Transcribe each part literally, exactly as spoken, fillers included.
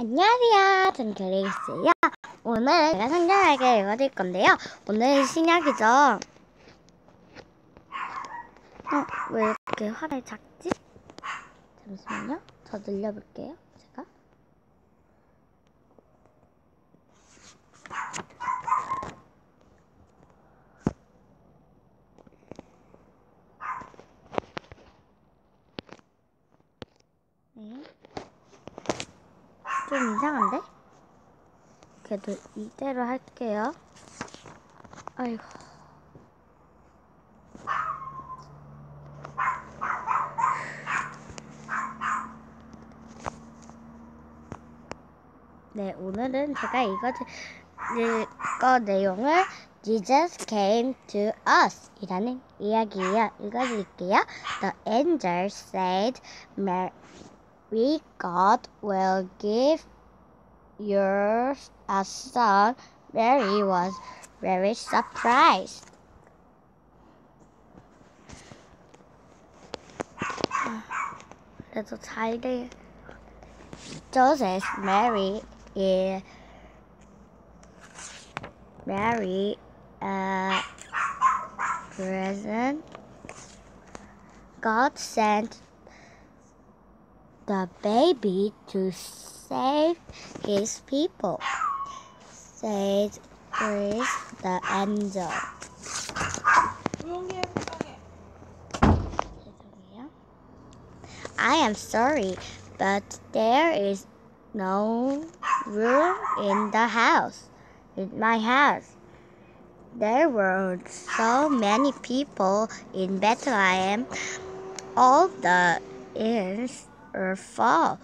안녕하세요. 전 그레이스예요. 오늘 제가 상냥하게 읽어드릴 건데요. 오늘 신약이죠. 어, 왜 이렇게 화면이 작지? 잠시만요. 더 늘려볼게요. 제가. 네. 좀 이상한데? 그래도 이대로 할게요. 아이고. 네, 오늘은 제가 읽어드릴 거 내용을 Jesus came to us 이라는 이야기예요. 읽어드릴게요. The angel said, Mary, God will give you a son. Mary was very surprised. 그래도 잘 돼. Joseph, Mary, is Mary a present. God sent the baby to save his people, said Grace the angel. I am sorry, but there is no room in the house, in my house. There were so many people in Bethlehem. All the inns are full.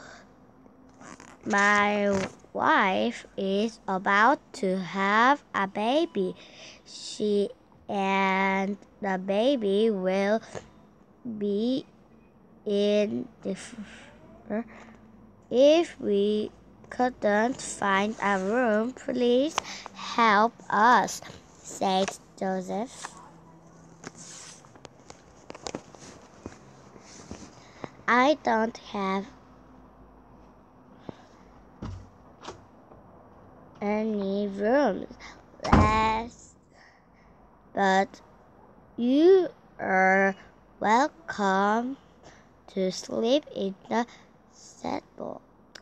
My wife is about to have a baby. She and the baby will be in the if we couldn't find a room, please help us, said Joseph. I don't have any rooms left, but you are welcome to sleep in the stable.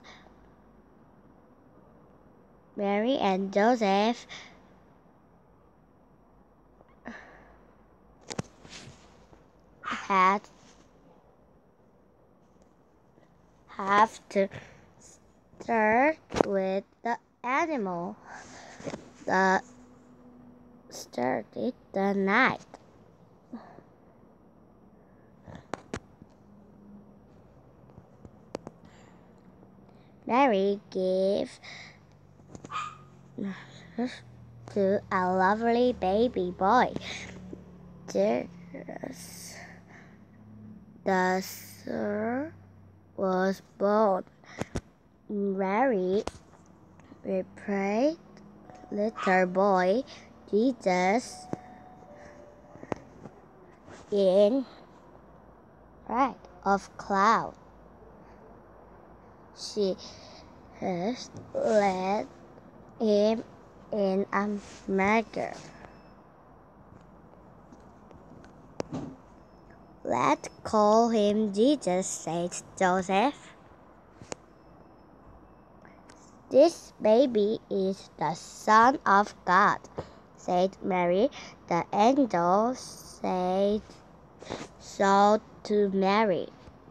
Mary and Joseph had have to start with the animal. The started the night. Mary gave to a lovely baby boy. Jesus, the Son was born. Mary prayed, little boy Jesus in right of cloud. She has led him in a manger. Let's call him Jesus, said Joseph. This baby is the Son of God, said Mary. The angel said so to Mary.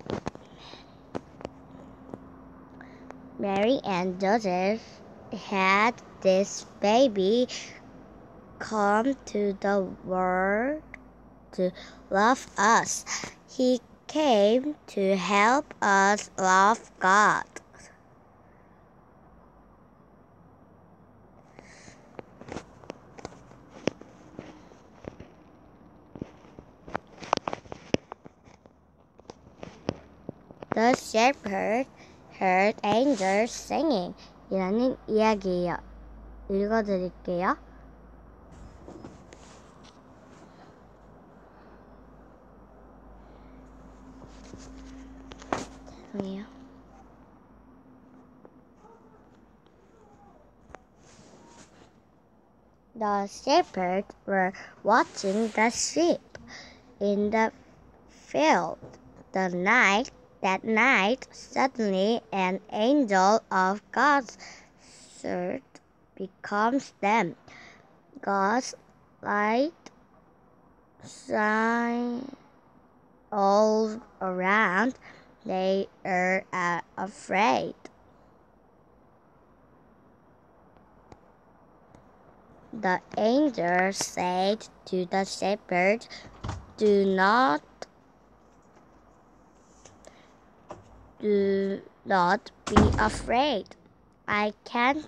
Mary and Joseph had this baby come to the world to love us. He came to help us love God. The shepherd heard angels singing 이라는 이야기예요. 읽어드릴게요. 죄송해요. The shepherds were watching the sheep in the field. The night, that night, suddenly an angel of God's sword becomes them. God's light shines all around. They are uh, afraid. The angel said to the shepherd, "Do not, do not be afraid. I can,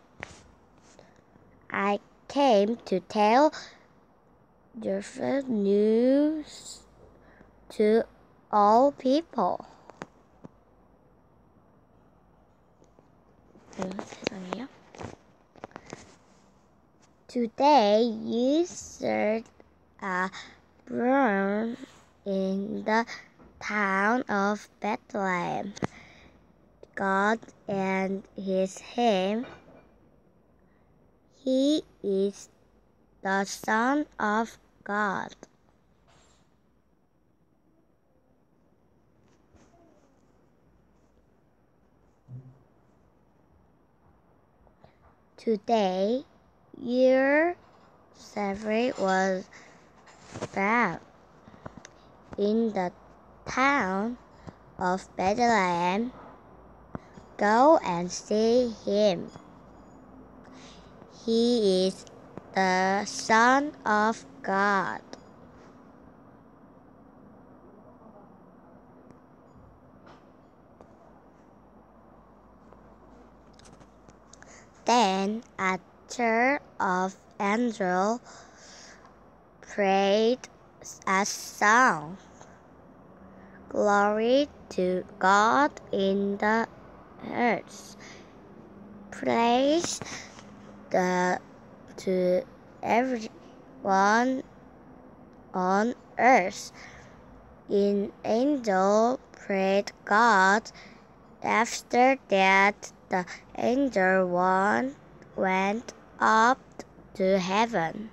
I came to tell the news to all people." 세상에요. Today you serve a born in the town of Bethlehem. God and his hymn. He is the Son of God. Today, your Savior was born in the town of Bethlehem. Go and see him. He is the Son of God. Then a church of angels prayed a song. Glory to God in the earth. Praise the, to everyone on earth. In angel prayed God. After that, the angel one went up to heaven.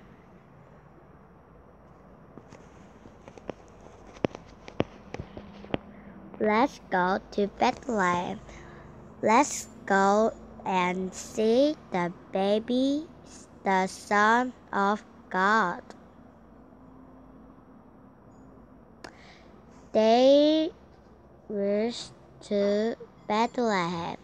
Let's go to Bethlehem. Let's go and see the baby, the Son of God. They rushed to Bethlehem.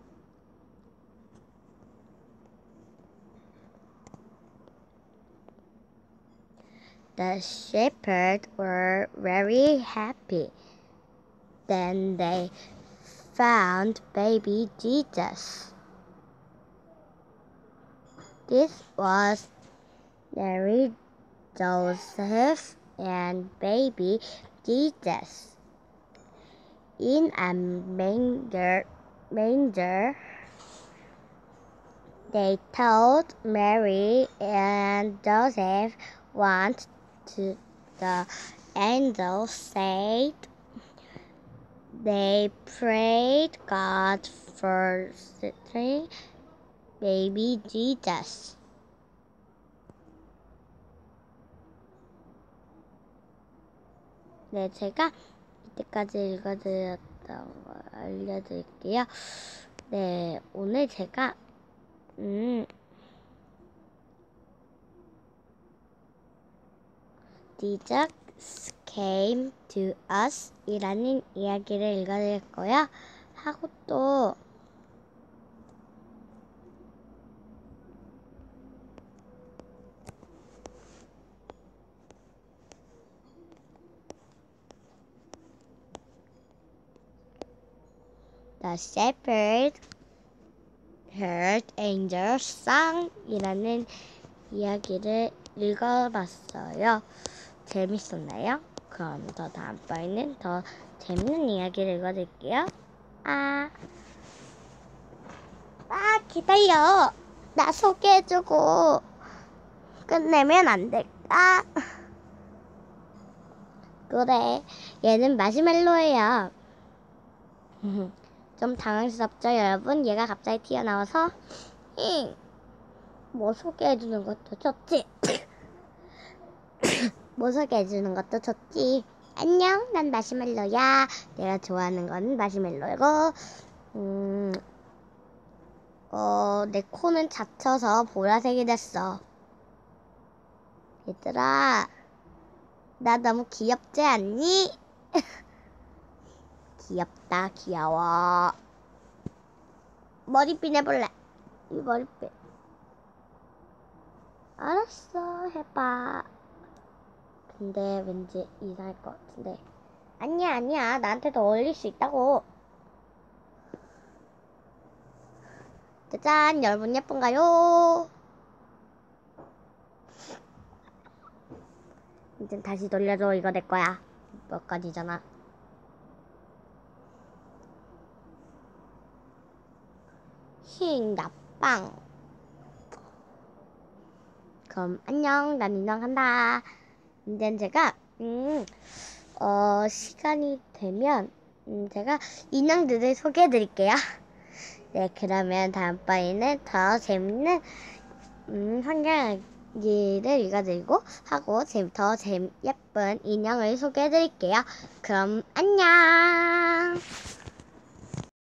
The shepherds were very happy. Then they found baby Jesus. This was Mary, Joseph, and baby Jesus in a manger. manger. They told Mary and Joseph what to the angel said. They prayed God for setting baby Jesus. 네, 제가 이때까지 읽어드렸던 거 알려드릴게요. 네, 오늘 제가 음, Jesus came to us 이라는 이야기를 읽어드릴 거야. 하고 또 The shepherd heard angels sing 이라는 이야기를 읽어봤어요. 재밌었나요? 그럼 더 다음번에는 더 재밌는 이야기를 읽어드릴게요. 아, 아 기다려. 나 소개해주고 끝내면 안 될까? 그래, 얘는 마시멜로예요. 좀 당황스럽죠, 여러분? 얘가 갑자기 튀어나와서 힝, 뭐 소개해주는 것도 좋지. 뭐 소개해주는 것도 좋지. 안녕, 난 마시멜로야. 내가 좋아하는 건 마시멜로이고, 음, 어, 내 코는 다쳐서 보라색이 됐어. 얘들아, 나 너무 귀엽지 않니? 귀엽다, 귀여워. 머리핀 해볼래. 이 머리핀. 알았어, 해봐. 근데 왠지 이상할 것 같은데. 아니야, 아니야. 나한테도 어울릴 수 있다고. 짜잔, 여러분 예쁜가요? 이제 다시 돌려줘. 이거 내 거야. 몇 가지잖아. 힝, 나빵. 그럼 안녕. 난 인형 한다. 이제 제가 음, 어, 시간이 되면 음, 제가 인형들을 소개해 드릴게요. 네, 그러면 다음번에는 더 재밌는 음, 환경이를 읽어드리고 하고 더 재미, 예쁜 인형을 소개해 드릴게요. 그럼 안녕.